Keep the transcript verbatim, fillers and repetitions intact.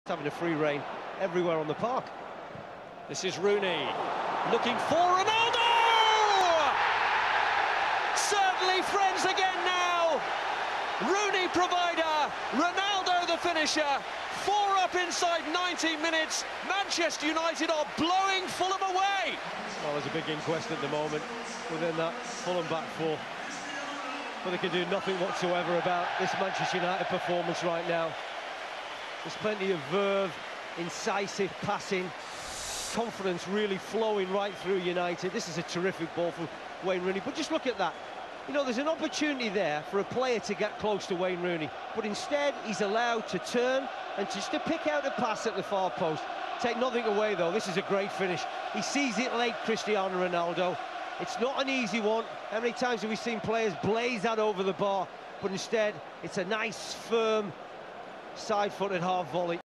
Having a free rein everywhere on the park. This is Rooney looking for Ronaldo! Certainly friends again now. Rooney provider, Ronaldo the finisher. Four up inside ninety minutes. Manchester United are blowing Fulham away. Well, there's a big inquest at the moment within that Fulham back four. But they can do nothing whatsoever about this Manchester United performance right now. There's plenty of verve, incisive passing, confidence really flowing right through United. This is a terrific ball from Wayne Rooney, but just look at that. You know, there's an opportunity there for a player to get close to Wayne Rooney, but instead he's allowed to turn and just to pick out a pass at the far post. Take nothing away, though. This is a great finish. He sees it late, Cristiano Ronaldo. It's not an easy one. How many times have we seen players blaze that over the bar? But instead, it's a nice, firm, side-footed half volley.